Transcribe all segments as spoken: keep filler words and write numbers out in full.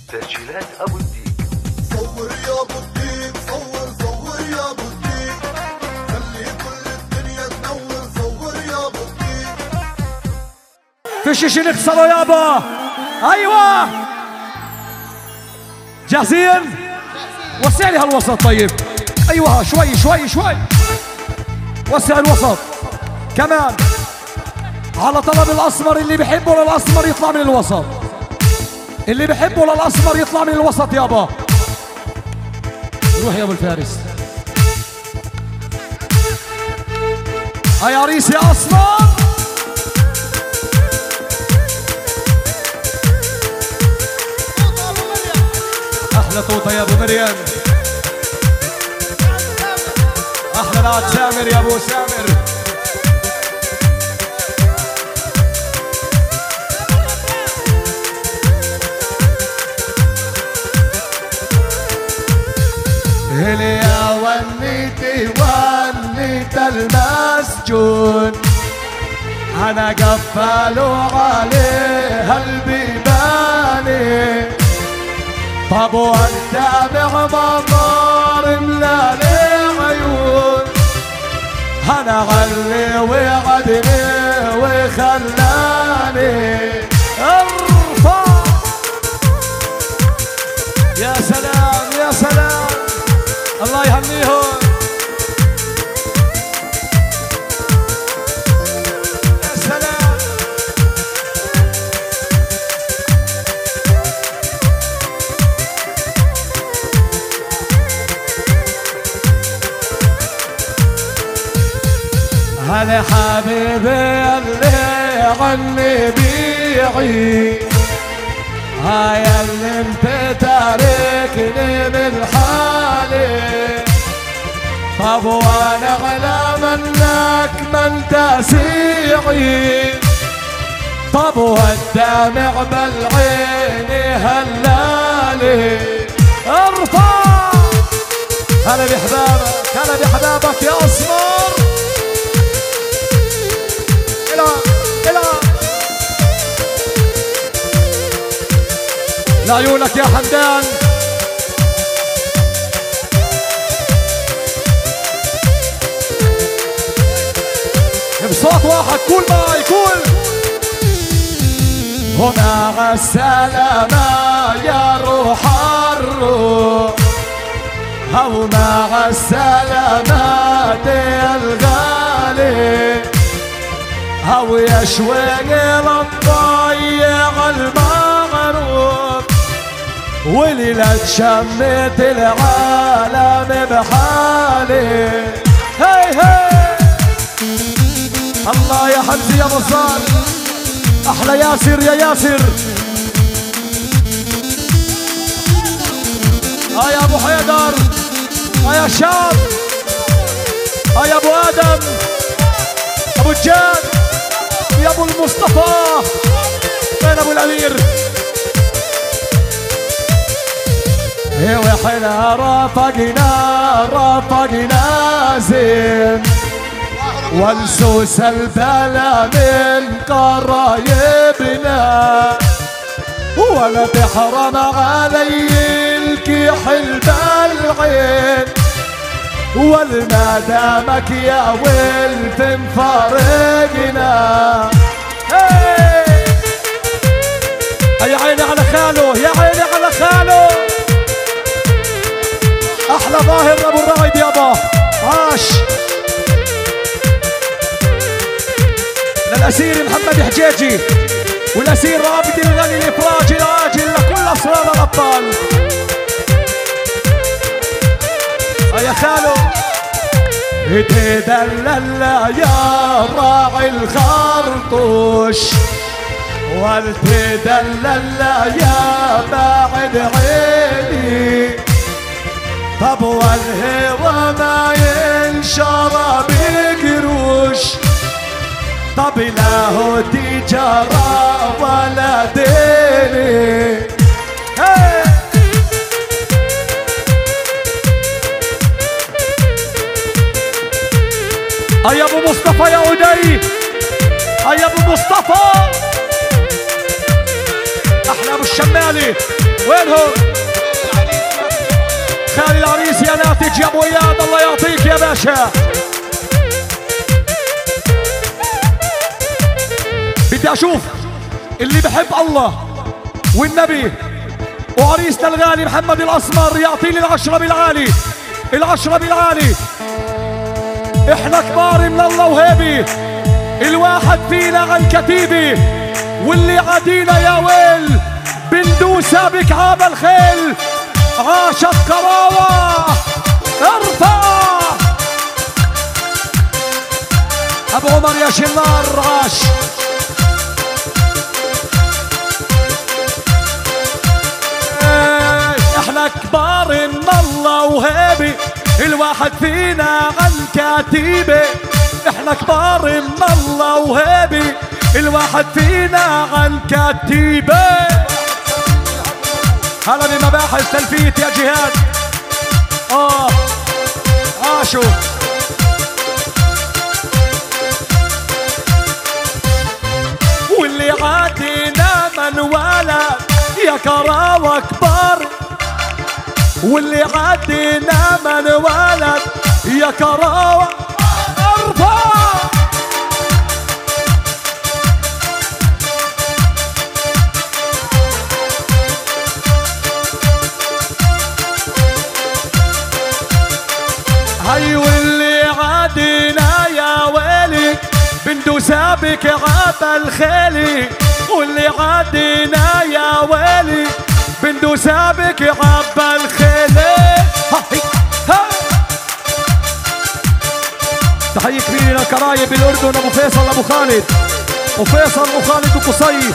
تسجيلات ابو الديك. صور يا ابو الديك، صور صور يا ابو الديك، خلي كل الدنيا تنور. صور يا ابو الديك. في شي نكسره يابا. ايوه جاهزين؟ وسع لي هالوسط. طيب ايوه شوي شوي شوي، وسع الوسط كمان. على طلب الاسمر، اللي بحبه للاسمر يطلع من الوسط، اللي بحبه للاسمر يطلع من الوسط يابا. روح يا ابو الفارس. هاي عريس يا اسمر. احلى توطه يا ابو مريم، احلى نعت سامر يا ابو سامر. هلي يا ونيتي ونيت المسجون، انا قفلوا عليها البيباني. طب وانت بعمر ملالي عيون، انا غلي وعدني وخلاني. ارفع يا سلام يا سلام، الله يهنيهم. يا سلام. هلا حبيبي اللي عني بيعي، هاي اللي انت تاركني من حالي. طب وانا على منك ما انت سيعي، طب والدمع بالعين هلالي. ارفع. هلا بحبابك، هلا بحبابك يا اسمر. العب العب لعيونك يا حمدان. بصوت واحد كل معي كل. ومع السلامة يا روح الروح، أو مع السلامة يا الغالي، أو يا شويق الضيع المغروب، وليلة شمت العالم بحالي. هي هي الله يا حمزي يا بصار. احلى ياسر يا ياسر. ها يا ابو حيدر، ها يا شاب، ها يا ابو ادم، ابو الجاد، يا ابو المصطفى. وين ابو الامير؟ وحنا رافقنا رافقنا زين، والسوس البلا من قرايبنا، ولا تحرم علي الكحل بالعين، والما دامك يا ولد مفارقنا. يا عيني على خاله، يا عيني على خاله. احلى ظاهر ابو الرعد يابا. عاش للاسير محمد حجيجي، والاسير رابد الغني الافراج العاجل لكل اسرار الابطال. يا خالو تدلل يا راعي الخرطوش، والتدلل يا باعد عيني. طب والهوى ما ينشر بقروش، طب لا هو تجارة ولا ديني. هيا ابو مصطفى يا ودي، هيا ابو مصطفى. احلى ابو الشمالي. وينهم؟ خالي العريس يا ناتج يا ابو اياد، الله يعطيك يا باشا. بدي اشوف اللي بحب الله والنبي وعريسنا الغالي محمد الاسمر يعطي لي العشرة بالعالي، العشرة بالعالي. احنا كبار من الله وهيبي، الواحد فينا عن كتيبي، واللي عادينا يا ويل بندوسها بكعاب الخيل. عاشت كراوة ارفع ابو عمر يا شنار عاش. احنا كبار من الله وهيبي، الواحد فينا عن كتيبه. احنا كبار من الله وهيبي، الواحد فينا عن كتيبه. هلا بمباحث تلفيت يا جهاد. اه عاشوا واللي عادينا من ولد يا كراوة كبار، واللي عادينا من ولد يا كراوة ارفع. هاي واللي عادينا يا ويلي بندوسها بكعاب الخيلي، واللي عادينا يا ويلي بندوسها بكعاب الخيلي. تحية كبيرة لكرايب الأردن أبو فيصل أبو خالد، وفيصل أبو خالد وقصي.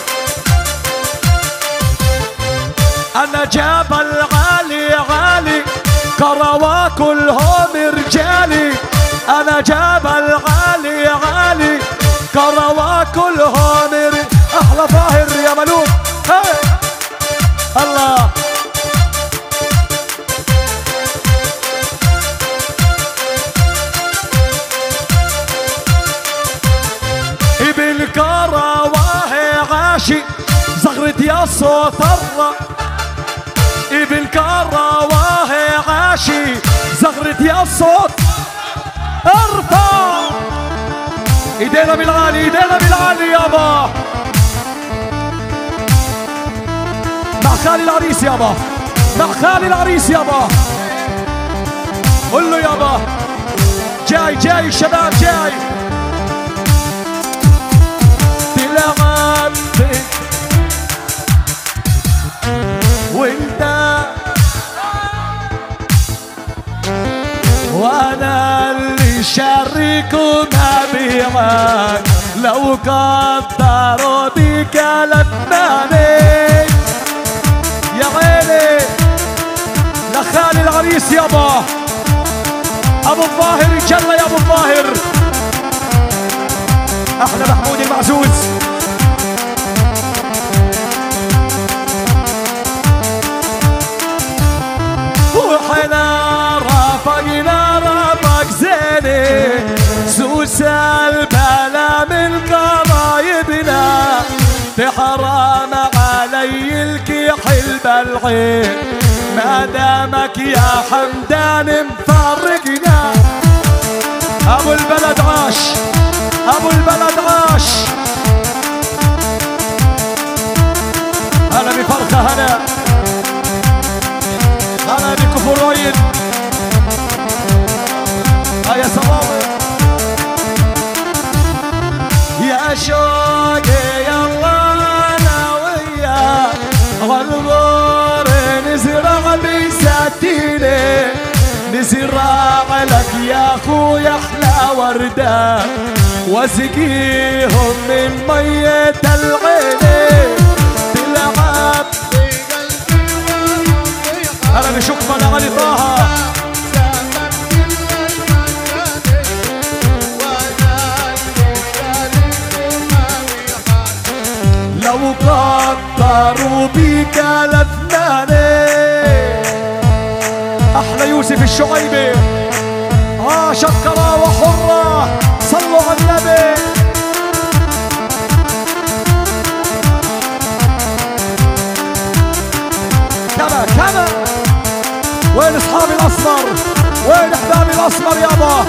أنا جبل عالي عالي كراوة كلهم رجالي، أنا جبل عالي عالي كراوة كلهم رجالي. أحلى ظاهر يا ملوك الله. ابن كراوة عاشي زغرت يا صوت الله، ابن كراوة عاشي زغرت يا الصوت ارفع. ايدينا بالعالي، ايدينا بالعالي يابا. مع خالي العريس يابا، مع خالي العريس يابا. قول له يابا جاي جاي الشباب جاي. تلعب وانت وانا اللي شاركهم ابيعك، لو قدروا بك لفاني يا عيني. لخالي العريس يابا ابو الظاهر الجلة يا ابو الظاهر. احلى محمود المعزوز. وحنا رافقنا رافق زيني، سوس البلا من قرايبنا، تحرم علي الكحل بالعين، ما دامك يا حمدان مفرقنا. ابو البلد عاش، ابو البلد عاش. هلا بفرخة، هلا هلا بكفر رايد. ها يا صوابي يا شوقي يلا انا وياك، غنغور نزرع بساتيني، نزرع لك يا اخويا احلى ورده، واسقيهم من ميه العين. تلعب هلا بشكفة لعلي طه. لو قدروا بيك لفناني. احلى يوسف الشعيبي عاشت كراوة حرة، صلوا على النبي. كمان كمان. وين اصحابي الاسمر؟ وين احبابي الاسمر يابا؟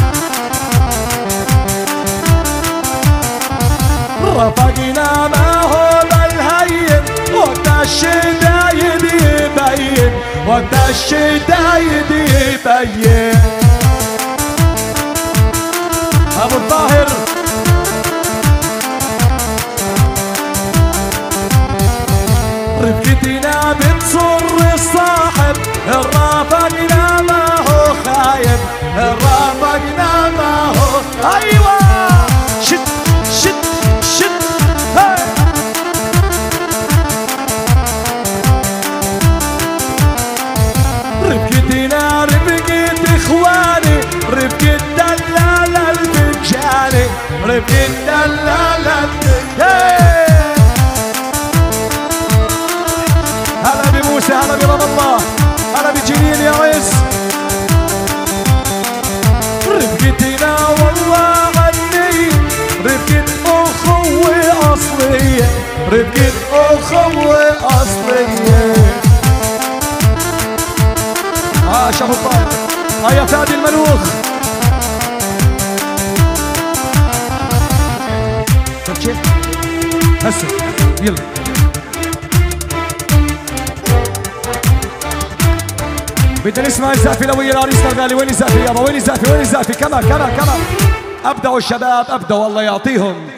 رفقنا ما هو بالهين وقت الشدايد يبين، وقت الشدايد يبين. ابو الطاهر رفقتنا بتصر الصاحب، الرافقنا ما هو خايب، الرافقنا ما هو. ايوه شد شد شد هاي. رفقتنا رفقة اخواني، رفقة دلالة الفنجاني، رفقة دلالة الفنجاني. هلا بموسى، هلا برام الله، هلا بجنين يا عز. رفقتنا والله غني، رفقة أخوة أصلية، رفقة أخوة أصلية. آه شافوا الطاير، آه يا فادي الملوخ. شوف هسه يلا. بدنا نسمع الزافي لوي العريس الغالي. وين الزافي يابا؟ وين الزافي؟ وين الزافي؟ كمان كمان كمان. ابدعوا الشباب، ابدعوا الله يعطيهم.